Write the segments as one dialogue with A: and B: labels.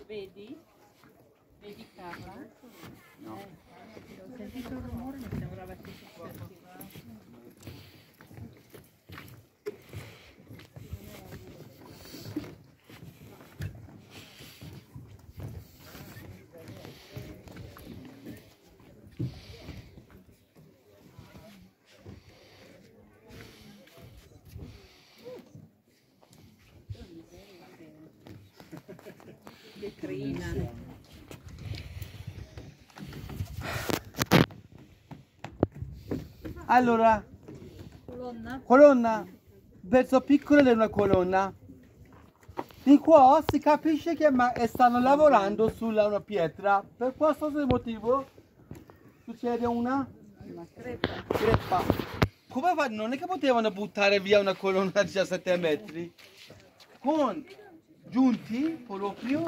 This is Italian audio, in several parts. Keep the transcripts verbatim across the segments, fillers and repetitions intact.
A: Vedi? Vedi Carla?
B: No.
A: Eh, ho sentito il rumore, mi sembrava che si fosse attivato. Che carina.
B: Allora,
A: Colonna?
B: colonna, verso piccolo è una colonna. Di qua si capisce che ma- stanno lavorando sulla una pietra. Per questo motivo succede una
A: Una crepa.
B: creppa. Come fa? Non è che potevano buttare via una colonna da diciassette metri? Con giunti proprio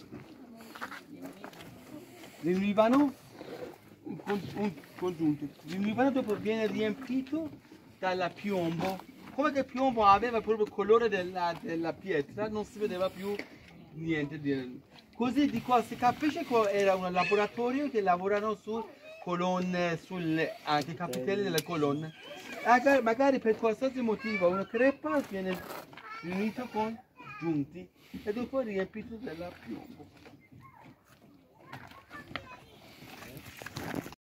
B: riunivano con, un congiunto. Riunivano dopo viene riempito dalla piombo. Come che il piombo aveva proprio il colore della, della pietra, non si vedeva più niente di... Così di qua si capisce che era un laboratorio che lavorano su colonne, sulle anche capitelli delle colonne. Magari, magari per qualsiasi motivo una crepa viene riunita con giunti e dopo riempito della piombo.